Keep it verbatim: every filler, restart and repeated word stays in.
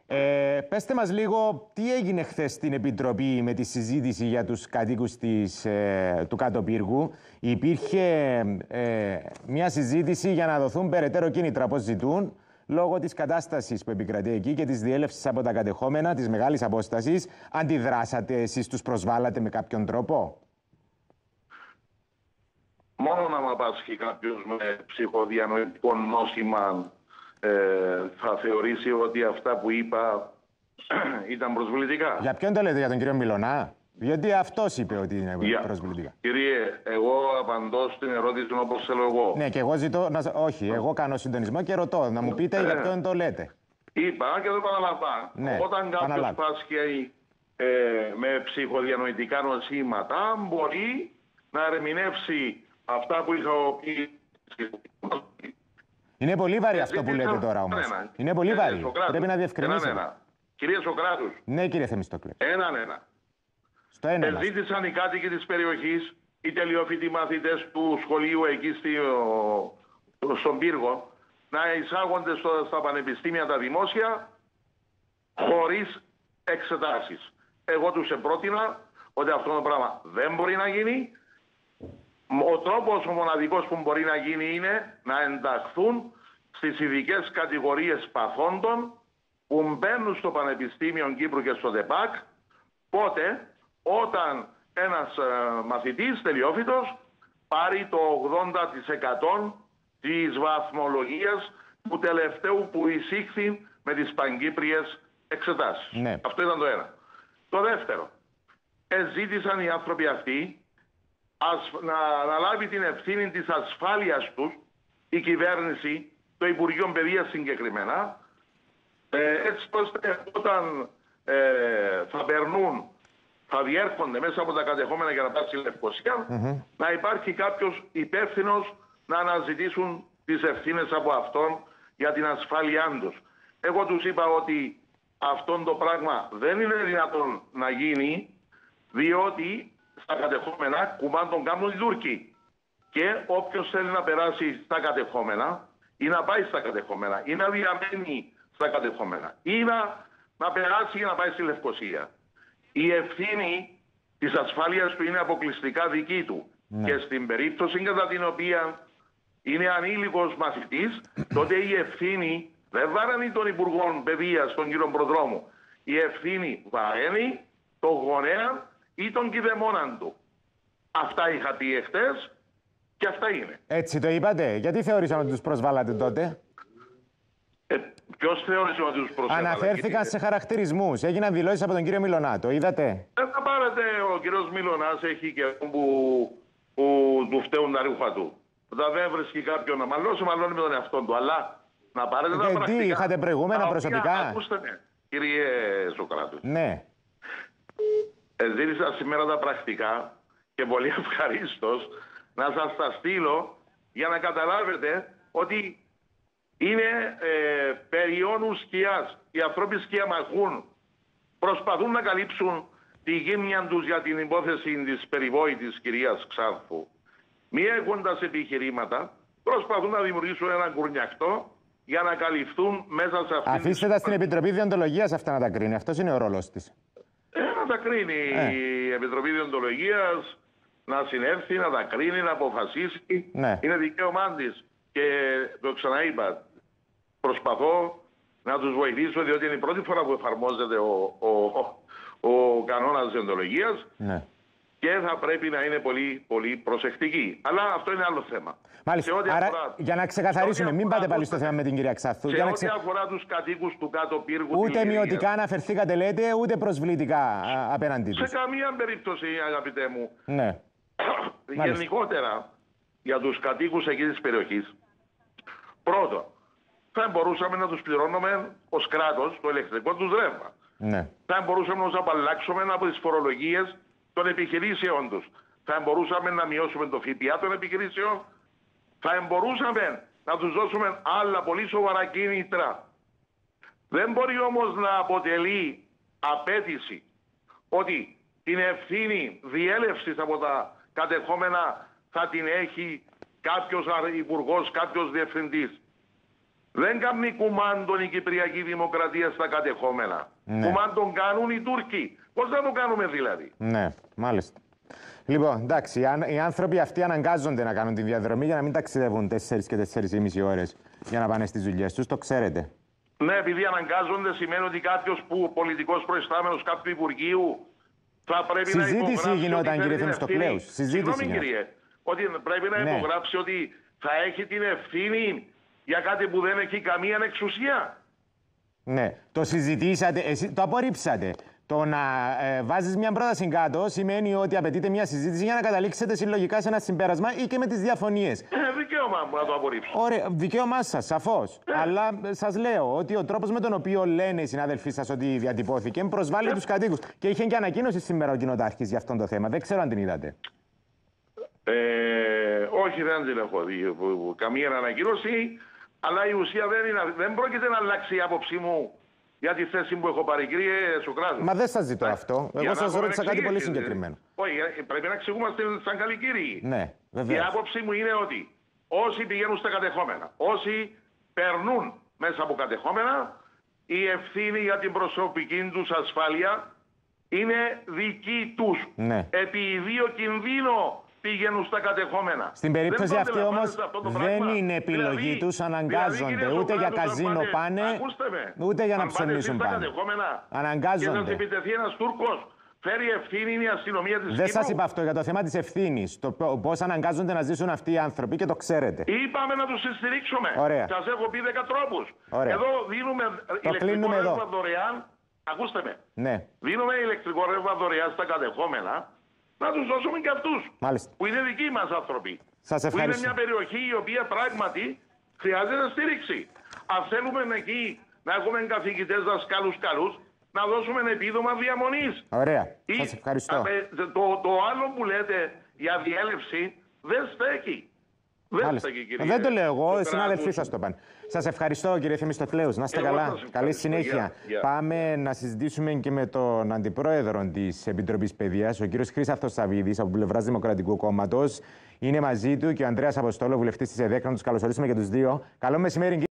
Ε, πέστε μας λίγο τι έγινε χθες στην Επιτροπή με τη συζήτηση για τους κατοίκους της, ε, του Κάτω Πύργου. Υπήρχε ε, μια συζήτηση για να δοθούν περαιτέρω κίνητρα, όπως ζητούν, λόγω της κατάστασης που επικρατεί εκεί και της διέλευσης από τα κατεχόμενα, της μεγάλης απόστασης. Αντιδράσατε εσείς, τους προσβάλλατε με κάποιον τρόπο? Μόνο να μ' πάσχει κάποιος με ψυχοδιανοητικό νόσημα ε, θα θεωρήσει ότι αυτά που είπα ήταν προσβλητικά. Για ποιον το λέτε, για τον κύριο Μιλωνά? Διότι αυτός είπε ότι είναι για... προσβλητικά. Κύριε, εγώ απαντώ στην ερώτηση όπως θέλω εγώ. Ναι, και εγώ ζητώ να... Όχι, εγώ κάνω συντονισμό και ρωτώ. Να μου πείτε ε, για ποιον το λέτε. Είπα και το επαναλαμβάνω. Ναι, όταν κάποιος πάσχει ε, με ψυχοδιανοητικά νοσήματα, μπορεί να ερμηνεύσει αυτά που είχα πει. Είναι πολύ βαρύ αυτό που λέτε τώρα όμως. Ένα. Είναι πολύ βαρύ. Πρέπει να διευκρινίσετε. Ένα, ένα. Κύριε Σοκράτους. Ναι, κύριε Θεμιστόκλε. Έναν ένα. Στο ένα. Εζήτησαν οι κάτοικοι της περιοχής, οι τελειοφοιτοί μαθητές του σχολείου εκεί στο, στον Πύργο, να εισάγονται στο, στα πανεπιστήμια τα δημόσια χωρίς εξετάσεις. Εγώ τους επρότεινα ότι αυτό το πράγμα δεν μπορεί να γίνει. Ο τρόπος ο μοναδικός που μπορεί να γίνει είναι να ενταχθούν στις ειδικές κατηγορίες παθόντων που μπαίνουν στο Πανεπιστήμιο Κύπρου και στο ΔΕΠΑΚ, πότε όταν ένας ε, μαθητής τελειόφοιτος πάρει το ογδόντα τοις εκατό της βαθμολογίας του τελευταίου που εισήχθη με τις πανκύπριες εξετάσεις. Ναι. Αυτό ήταν το ένα. Το δεύτερο, εζήτησαν οι άνθρωποι αυτοί να, να λάβει την ευθύνη της ασφάλειας τους η κυβέρνηση, το Υπουργείο Παιδείας συγκεκριμένα, ε, έτσι ώστε όταν ε, θα περνούν, θα διέρχονται μέσα από τα κατεχόμενα για να πάνε στη Λευκοσία, mm-hmm. να υπάρχει κάποιος υπεύθυνος να αναζητήσουν τις ευθύνες από αυτόν για την ασφάλειά τους. Εγώ τους είπα ότι αυτό το πράγμα δεν είναι δυνατόν να γίνει, διότι στα κατεχόμενα κουμάν τον κάνουν οι Τούρκοι. Και όποιος θέλει να περάσει στα κατεχόμενα ή να πάει στα κατεχόμενα ή να διαμένει στα κατεχόμενα ή να, να περάσει για να πάει στη Λευκοσία, η ευθύνη της ασφάλειας του είναι αποκλειστικά δική του. Ναι. Και στην περίπτωση κατά την οποία είναι ανήλικος μαθητής, τότε η ευθύνη δεν βαραίνει τον Υπουργό Παιδείας, τον κύριο Προδρόμου. Η ευθύνη βαραίνει τον γονέα ή τον κηδεμόναν του. Αυτά είχα πει εχθές και αυτά είναι. Έτσι το είπατε. Γιατί θεωρήσαμε ότι τους προσβάλατε τότε? Ε, ποιος θεώρησε ότι τους προσβάλατε? Αναφέρθηκαν σε χαρακτηρισμούς. Έγιναν δηλώσεις από τον κύριο Μιλωνά. Το είδατε? Δεν θα πάρετε, ο κύριος Μιλωνάς έχει και που, που του φταίουν τα ρούχα του. Όταν δεν βρίσκει κάποιον να μαλώσει, μαλώνει με τον εαυτό του. Αλλά να πάρετε και τα πρακτικά. Τι, είχατε προηγούμενα προσωπικά? Ακούστε με, κύριε Σοκράτου. Ναι. Ζήτησα σήμερα τα πρακτικά και πολύ ευχαρίστως να σας τα στείλω για να καταλάβετε ότι είναι ε, περιόνου σκιάς. Οι ανθρώποι σκιαμαχούν. Προσπαθούν να καλύψουν τη γύμνια τους για την υπόθεση της περιβόητης κυρίας Ξάρφου. Μη έχοντας επιχειρήματα, προσπαθούν να δημιουργήσουν έναν κουρνιακτό για να καλυφθούν μέσα σε αυτήν. Αφήστε τα στην Επιτροπή Διοντολογίας αυτά να τα κρίνει. Αυτός είναι ο ρόλος της. Ε, να τα κρίνει ε. η Επιτροπή Διοντολογίας, να συνέρθει, να τα κρίνει, να αποφασίσει. Ναι. Είναι δικαίωμά της. Και το ξαναείπα, προσπαθώ να τους βοηθήσω, διότι είναι η πρώτη φορά που εφαρμόζεται ο, ο, ο, ο κανόνας διοντολογίας. Ναι. Και θα πρέπει να είναι πολύ, πολύ προσεκτική. Αλλά αυτό είναι άλλο θέμα. Μάλιστα. Άρα, αφορά, για να ξεκαθαρίσουμε, μην πάτε πάλι στο θέμα με την κυρία Ξαθού. Σε για ό,τι να ξε... αφορά τους κατοίκους του Κάτω Πύργου. Ούτε μειωτικά αναφερθήκατε, λέτε, ούτε προσβλητικά α, απέναντί τους. Σε καμία περίπτωση, αγαπητέ μου. Ναι. Γενικότερα, για τους κατοίκους εκεί της περιοχής, πρώτον, θα μπορούσαμε να τους πληρώνουμε ως κράτος το ηλεκτρικό τους ρεύμα. Ναι. Θα μπορούσαμε να τους απαλλάξουμε από τις φορολογίες των επιχειρήσεων τους. Θα μπορούσαμε να μειώσουμε το ΦΠΑ των επιχειρήσεων. Θα μπορούσαμε να τους δώσουμε άλλα πολύ σοβαρά κίνητρα. Δεν μπορεί όμως να αποτελεί απέτηση ότι την ευθύνη διέλευσης από τα κατεχόμενα θα την έχει κάποιος υπουργός, κάποιος διευθυντής. Δεν κάνει κουμάντον η Κυπριακή Δημοκρατία στα κατεχόμενα. Ναι. Κουμάντον κάνουν οι Τούρκοι. Πώς θα το κάνουμε δηλαδή? Ναι, μάλιστα. Λοιπόν, εντάξει, οι άνθρωποι αυτοί αναγκάζονται να κάνουν τη διαδρομή για να μην ταξιδεύουν τέσσερις και τέσσερις και μισή ώρες για να πάνε στις δουλειές τους, το ξέρετε. Ναι, επειδή αναγκάζονται σημαίνει ότι κάποιος που πολιτικός προϊστάμενος κάποιου Υπουργείου θα πρέπει Συζήτηση να υπογράψει. Συζήτηση γινόταν, ότι κύριε Θεμιστοκλέους. Συγγνώμη, κύριε, ότι πρέπει να ναι. υπογράψει ότι θα έχει την ευθύνη για κάτι που δεν έχει καμία εξουσία. Ναι, το συζητήσατε, εσύ το απορρίψατε. Το να ε, βάζεις μια πρόταση κάτω σημαίνει ότι απαιτείται μια συζήτηση για να καταλήξετε συλλογικά σε ένα συμπέρασμα ή και με τις διαφωνίες. Ε, δικαίωμά μου να το απορρίψω. Ωραία, δικαίωμά σας, σαφώς. Ε. Αλλά σας λέω ότι ο τρόπος με τον οποίο λένε οι συνάδελφοί σας ότι διατυπώθηκε προσβάλλει ε. τους κατοίκους. Και είχε και ανακοίνωση σήμερα ο κοινοτάρχης για αυτό το θέμα. Δεν ξέρω αν την είδατε. Ε, όχι, δεν την έχω δει καμία ανακοίνωση. Αλλά η ουσία δεν, είναι, δεν πρόκειται να αλλάξει η άποψή μου για τη θέση που έχω πάρει, κύριε Σοκράτου. Μα δεν σας ζητώ ε, αυτό. Εγώ σας ρώτησα κάτι πολύ συγκεκριμένο. Όχι, πρέπει να εξηγούμαστε σαν καλοί κύριοι. Ναι, βεβαίως. Η άποψή μου είναι ότι όσοι πηγαίνουν στα κατεχόμενα, όσοι περνούν μέσα από κατεχόμενα, η ευθύνη για την προσωπική τους ασφάλεια είναι δική τους. Ναι. Επί ιδίου κινδύνο πηγαίνουν στα κατεχόμενα. Στην περίπτωση αυτή όμως δεν είναι επιλογή δηλαδή, τους, αναγκάζονται. Δηλαδή, ούτε για καζίνο πάνε, πάνε ούτε για να ψωνίσουν πάνε. Αναγκάζονται. Και θα επιτεθεί ένας Τούρκος, φέρει ευθύνη η αστυνομία της Δεν Κύπρου. σας είπα αυτό για το θέμα της ευθύνης. Το πώς αναγκάζονται να ζήσουν αυτοί οι άνθρωποι και το ξέρετε. Είπαμε να τους στηρίξουμε. Ωραία. Σας έχω πει δέκα τρόπους. Ωραία. Εδώ δίνουμε το ηλεκτρικό ρεύμα εδώ. δωρεάν. Ακούστε με. Ναι. Δίνουμε ηλεκτρικό ρεύμα δωρεάν στα κατεχόμενα. Να τους δώσουμε και αυτούς. Μάλιστα. Που είναι δικοί μας άνθρωποι. Σας ευχαριστώ. Που είναι μια περιοχή η οποία πράγματι χρειάζεται στήριξη. Αν θέλουμε εκεί να έχουμε καθηγητές, δασκάλους καλούς, να δώσουμε επίδομα διαμονής. Ωραία. Ή, σας ευχαριστώ. Α, το, το άλλο που λέτε για διέλευση δεν στέκει. Δεν, στέκει, κύριε. δεν το λέω εγώ, οι συνάδελφοί σας το πάνε. Σας ευχαριστώ, κύριε Θεμιστοκλέους. Να είστε εγώ καλά. Καλή συνέχεια. Yeah, yeah. Πάμε να συζητήσουμε και με τον Αντιπρόεδρο της Επιτροπής Παιδείας, ο κύριος Χρύσαθος Σαββίδης, από πλευράς Δημοκρατικού Κόμματος. Είναι μαζί του και ο Ανδρέας Αποστόλου, βουλευτής της ΕΔΕΚ. Να τους καλωσορίσουμε και τους δύο. Καλό μεσημέρι.